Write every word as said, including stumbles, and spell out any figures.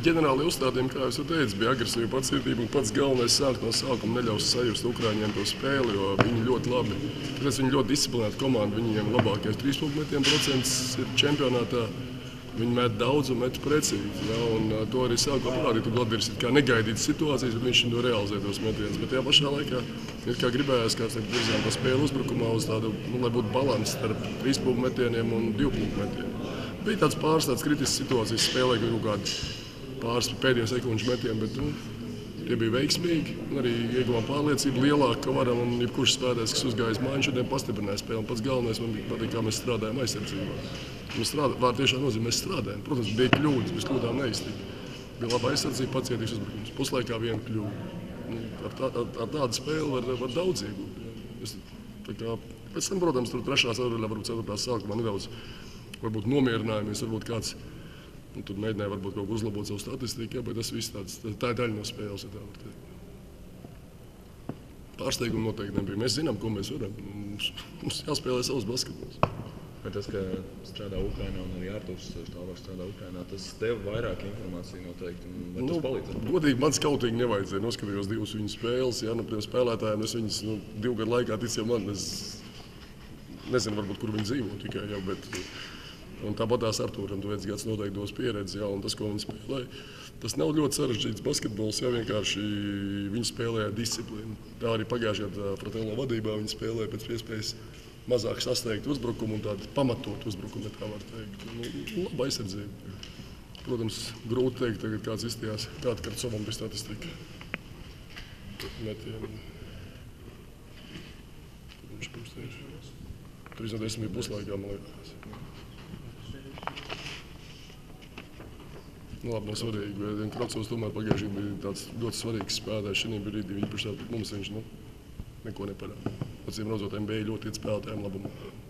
ģenerāli uzstādījumi, kā jau teicu, bija agresīva pacietība un pats galvenais sākt no sākuma neļaus sajust Ukraiņiem to spēli, jo viņi ļoti labi, tāpēc viņi ļoti disciplinēta komanda, viņiem labākais trīspunktu metienu procents ir čempionātā. Viņi met daudz un met precīzi, ja, un uh, to arī sākumā parādīt. Tur Latvirs ir kā negaidītas situācijas, bet viņš to realizē tos metienus. Bet tajā pašā laikā ir kā gribējās, kāds teikt, virzām pa spēli uzbrukumā uz tādu, nu, lai būtu balans starp trīspunktu metieniem un divpunktu metieniem. Bija tāds pāris tāds kritisks situācijas spēlē, ka kaut kādi pāris pēdējos sekundžu metieni, bet nu, tie bija veiksmīgi. Arī ieguvām pārliecību lielāku, ka varam, un jebkurš spēlētājs, kas uzgājis mājiņu, šodien pastiprināja spēli. Un pats galvenais man bija patīk, kā mēs strādājam aizsardzībā. Mēs strādājam, vārdu tiešām nozīmē, mēs strādājam. Protams, bija kļūdas, mēs kļūdām neiztīgi. Bija laba aizsardzība, pacietīgs uzbrukums. Puslaikā viena kļūda. Nu, ar, tā, ar, ar tādu spēli var, var daudz iegūt. Es, tā kā, pēc tam, protams, tur trešā ceturtajā, varbūt ceturtā sākumā nedaudz varbūt nomierinājamies, varbūt kāds nu, tur mēģināja varbūt kaut ko uzlabot savu statistiku, ja, bet tas viss tāds, tā, tā ir daļa no spēles, ja tā var teikt. Pārsteigumu noteikti nebija. Mēs zinām, ko mēs varam. Mums, mums jāspēlē savus basketbols. Bet tas, ka strādā Ukrainā un arī Artūrs Štāvāks strādā Ukrainā, tas tev vairāk informāciju noteikti, un vai tas nu, palīdz? Godīgi, man skautīgi nevajadzēja. Noskatījos divas viņu spēles, ja, no tiem spēlētājiem. Es viņus nu, divu gadu laikā ticēju man. Es nezinu, varbūt, kur viņi dzīvo tikai, ja, bet un tāpat tās Artūram, tu viens gads noteikti dos pieredzi, ja, un tas, ko viņi spēlē, tas nav ļoti sarežģīts basketbols, ja vienkārši viņi spēlēja disciplīnu. Tā arī pagājušajā gadā Fratello vadībā viņi spēlēja pēc iespējas mazāk sasteigt uzbrukumu un tādu pamatot uzbrukumu, ja tā var teikt. Nu, laba aizsardzība. Protams, grūti teikt, tagad kāds izstījās, kāda Karcovam bija statistika. Metieni. Viņš pirms tieši. trīs no desmit bija puslaikā, man liekas. Nu, labi, nav svarīgi, bet Krocovs tomēr pagājušajā bija tāds ļoti svarīgs spēlētājs. Šodien brīdī viņa priekšā pret mums viņš nu, neko neparāda. Acīm redzot, N B A ļoti iet spēlētājiem labumu.